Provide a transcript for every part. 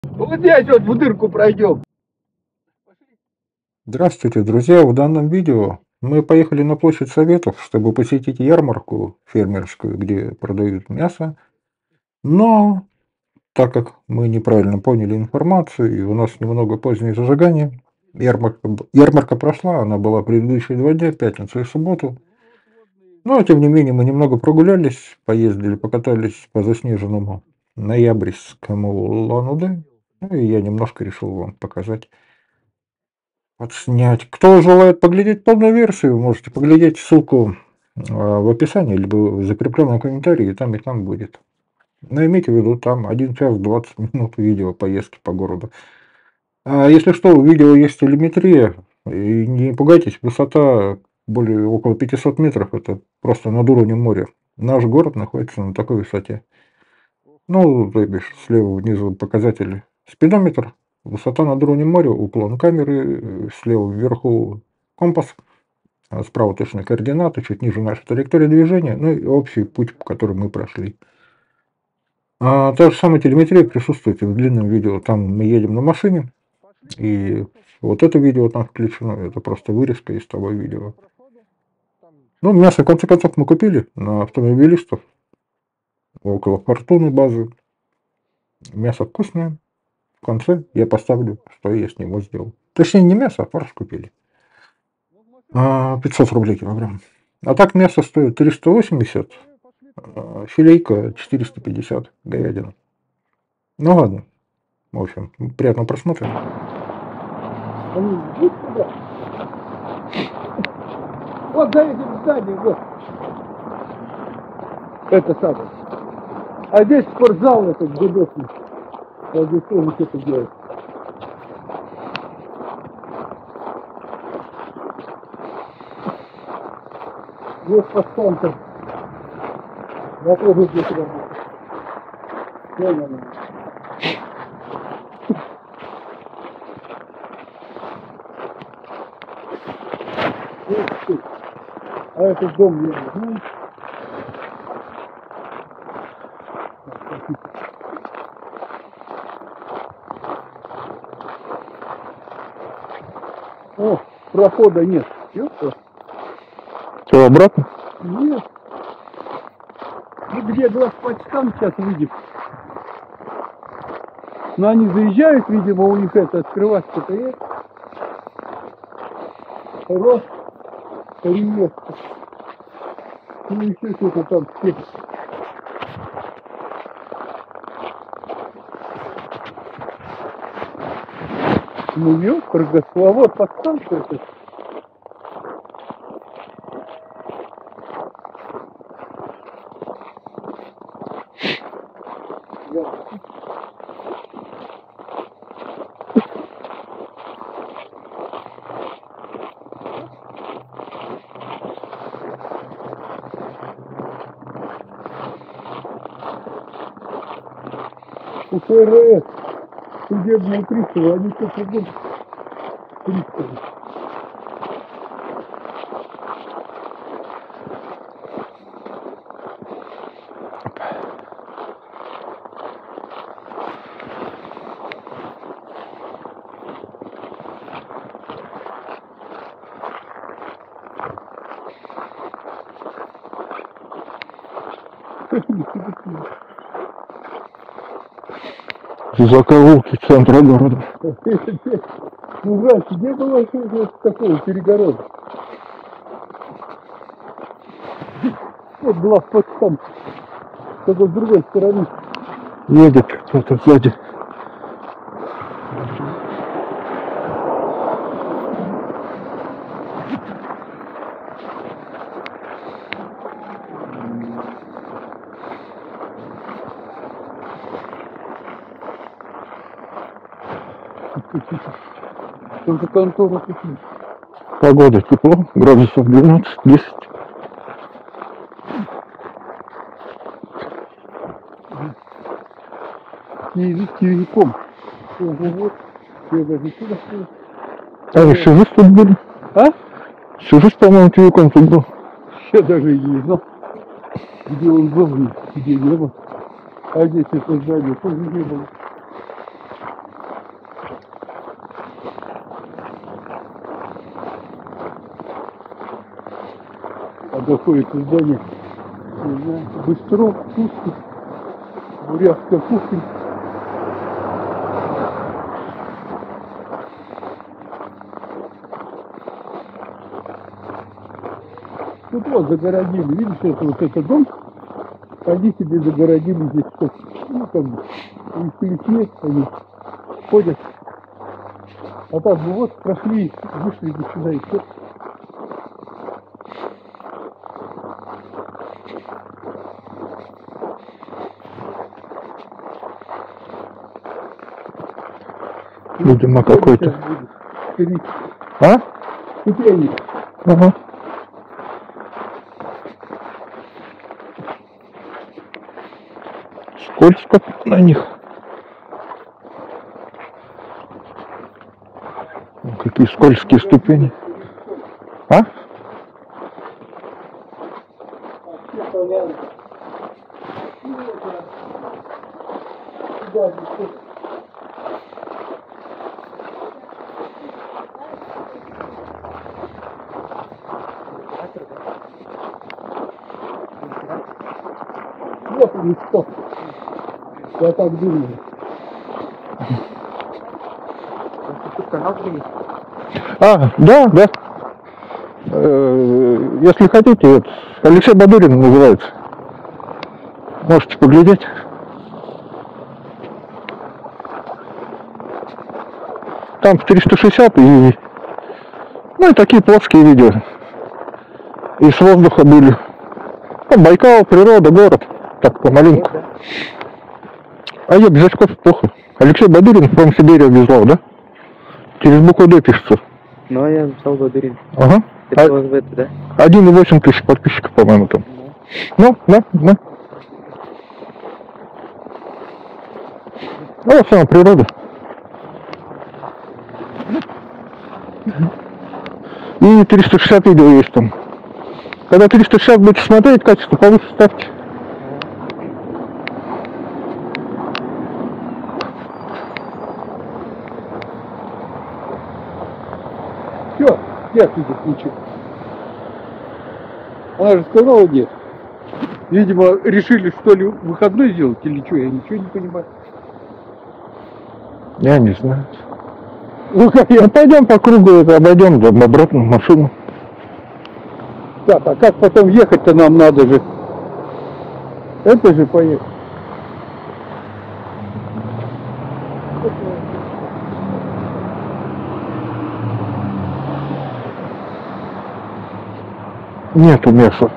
Вот здесь вот в дырку пройдем. Здравствуйте, друзья! В данном видео мы поехали на площадь Советов, чтобы посетить ярмарку фермерскую, где продают мясо. Но так как мы неправильно поняли информацию и у нас немного позднее зажигание, ярмарка прошла, она была предыдущие 2 дня, пятницу и субботу. Но, тем не менее, мы немного прогулялись, поездили, покатались по заснеженному ноябрьскому Улан-Удэ. Ну и я немножко решил вам показать. Отснять. Кто желает поглядеть полную версию, можете поглядеть ссылку в описании, либо в закрепленном комментарии, и там будет. Но имейте в виду, там 1 час 20 минут видео поездки по городу. А если что, у видео есть телеметрия, и не пугайтесь, высота более около 500 метров, это просто над уровнем моря. Наш город находится на такой высоте. Ну, то бишь, слева внизу показатель спидометр, высота над уровнем моря, уклон камеры, слева вверху компас, а справа точные координаты, чуть ниже наша траектория движения, ну и общий путь, по которому мы прошли. Та же самая телеметрия присутствует и в длинном видео. Там мы едем на машине, и вот это видео там включено, это просто вырезка из того видео. Ну, мясо, в конце концов, мы купили на автомобилистов около Фортуны базы. Мясо вкусное. В конце я поставлю, что я с него сделал. Точнее, не мясо, а фарш купили. 500 рублей килограмм. А так мясо стоит 380, филейка 450, говядина. Ну ладно. В общем, приятного просмотра. Вот за этим зданием, вот. Это самое. А здесь спортзал этот гудосный. Вот здесь тоже что-то делает. Здесь постонка. Я тоже здесь работаю. А этот дом я не знаю. О, прохода нет. Ёпта. Что, обратно? Нет. Ну где главпочтамт сейчас видим. Но они заезжают, видимо, у них это открывать что-то есть. Рост, реестр. Ну еще что-то там все. Ну ёпр, вот подстанция это. У ФРС судебные приставы, они что-то будут приставы. Закоулки центра города. Ну, раньше не было такого перегорода. Вот главпочтамт. Только с другой стороны. Едет кто-то сзади. Только контора такие. Погода тепло, градусов 12-10. Киевиком. Вот. Я даже сюда стою. А еще же тут были? А? Еще же, по-моему, Киевиком тут был. Я даже и не знал, где он был, где не был. А здесь это здание тоже не было. доходит издание. Не знаю, Быстров, Пушкин, бурятская кухня. Тут вот загородили, видишь, это вот этот дом, они себе загородили здесь, вот, ну, как бы, у них плетне, они ходят. А так бы вот прошли, вышли бы сюда и все. Видимо, какой-то. А? Ступени. Ага. Скользко на них. Какие скользкие ступени. А? Вот и что. Я так думаю. А, да, да. Если хотите, вот, Алексей Бадурин называется. Можете поглядеть. Там в 360 и... Ну и такие плоские видео. И с воздуха были. Ну, Байкал, природа, город. Так, помаленьку. А я без очков плохо. Алексей Бадурин, from Сибири обвязал, да? Через букву Д пишется. Ну, я написал Бадурин. Ага. Это вот в это, да? 1,8 тысяч подписчиков, по-моему, там. Ну, да, да. Ну, сама природа. И 360 видео есть там. Когда 360 будете смотреть, качество повыше ставьте. Все, нет тут ничего. Она же сказала нет. Видимо, решили, что ли, выходной сделать или что, я ничего не понимаю. Я не знаю. Ну, как я... Ну, пойдем по кругу, это обойдем, да, обратно в машину. Так, а как потом ехать-то нам надо же? Это же поехать. Нету места.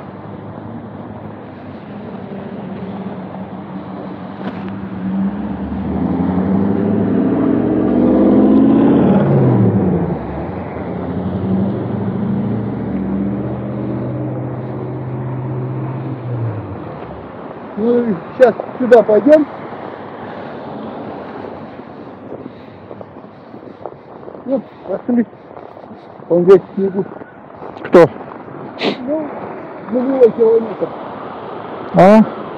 Ну, сейчас сюда пойдем. Ну, пошли. Он здесь снегу. Кто? Ну, нулевой километр. А?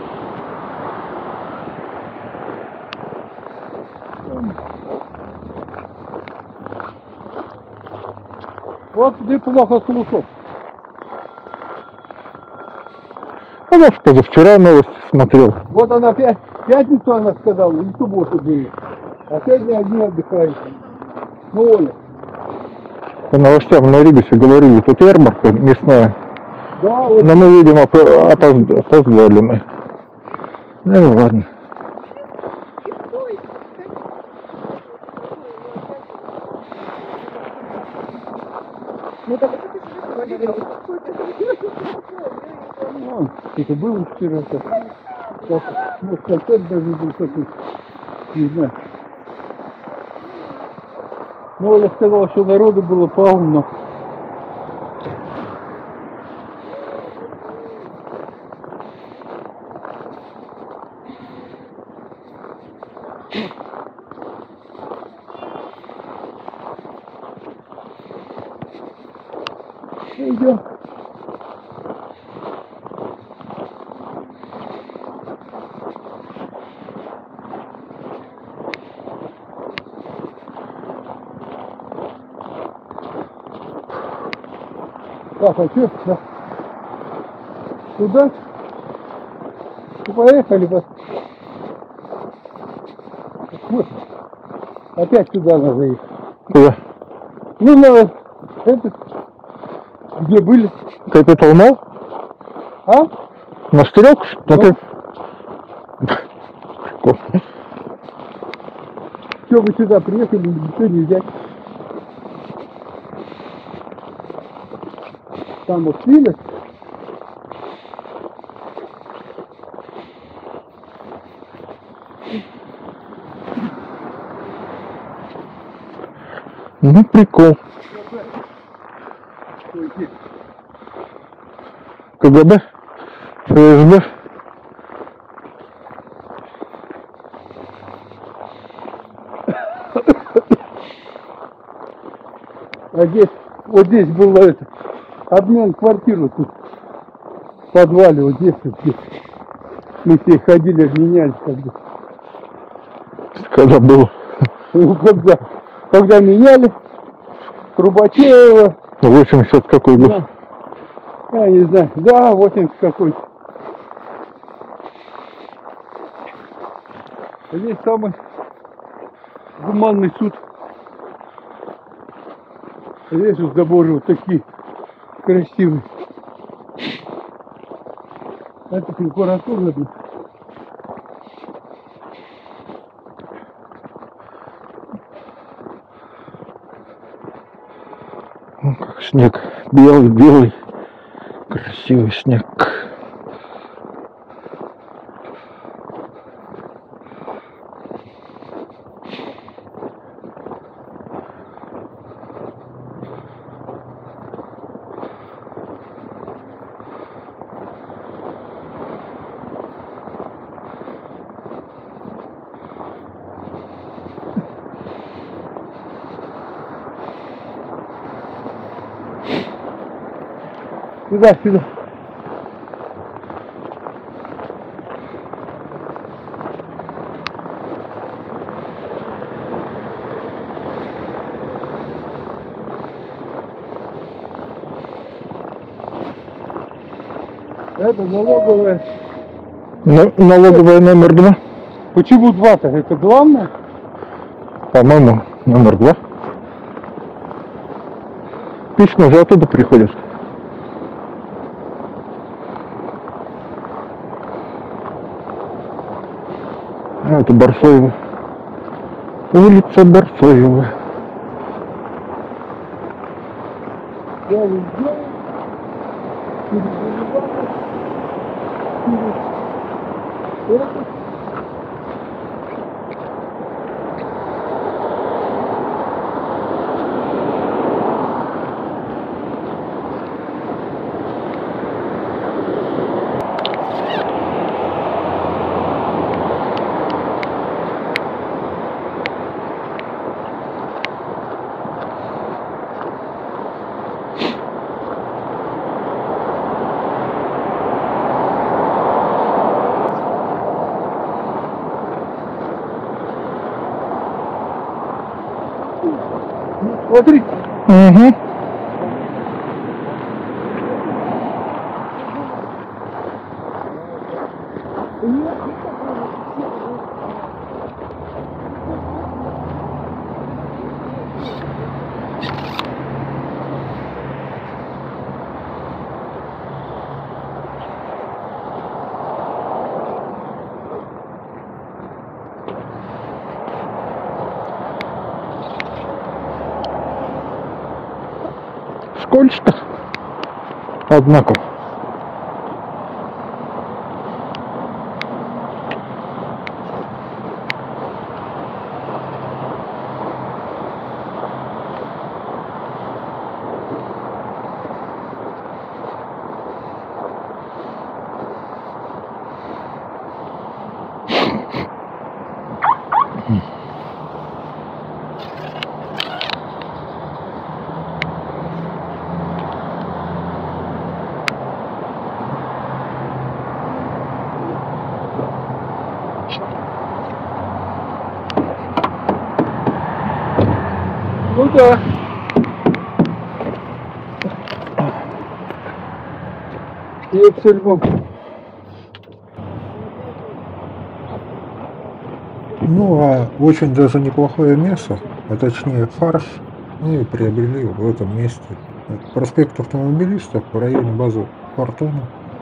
Вот ты плохо слушал. А может, позавчера новости смотрел. Вот она пятницу она сказала, и в субботу были. А сегодня одни отдыхают. Ну, Оля. По новостям на Рибусе говорили, тут ярмарка мясная. Да, вот. Но мы, видимо, опоздали мы. Ну ладно. Ну так это Ну, это было вчера. Ну, концерт даже был такой. Не знаю. Ну, Оля сказала, что народу было полно. Идем. Так, а что? Да. Туда? Ну, поехали. Вот. Опять сюда надо ехать. Куда? Ну, на этот, где были. Capital Mall? А? На стрелку? Что вы сюда приехали, ничего не взять. Там вот пили. Ну, прикол. КГБ? ФСБ? А здесь, вот здесь было это, обмен квартиры тут, в подвале, вот здесь, вот здесь. Мы все ходили, обменялись когда. Когда было? Ну, когда меняли Трубачева. 80 какой год? Да, я не знаю, да, 80 какой-то. Здесь самый гуманный суд. Здесь вот заборы вот такие красивые. Это прокуратура. Ну, как снег. Белый-белый. Красивый снег. Сюда. Это налоговая. Налоговая номер 2. Почему 2-то? Это главное? По-моему, номер 2. Письма же оттуда приходят. А, это Барсоева. Улица Барсоева. Я везде. Смотри. Угу. Скользко. Однако. Ну да. Привет, Сельмон. Ну, а очень даже неплохое мясо, а точнее фарш, мы приобрели в этом месте. Это проспект Автомобилистов в районе базы Фортуна.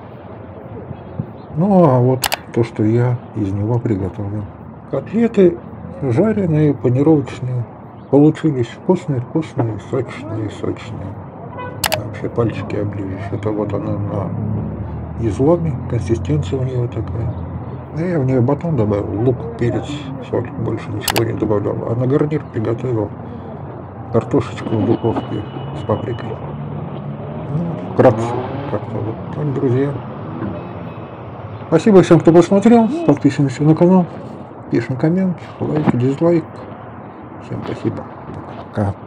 Ну, а вот то, что я из него приготовил. Котлеты жареные, панировочные. Получились вкусные, сочные. Вообще пальчики оближешь. Это вот она на изломе, консистенция у нее такая. Я в нее батон добавил, лук, перец, соль, больше ничего не добавлял. А на гарнир приготовил картошечку в духовке с паприкой. Ну, вкратце, как-то вот так, друзья. Спасибо всем, кто посмотрел. Подписываемся на канал, пишем коммент, лайк, дизлайк. Всем спасибо. Пока.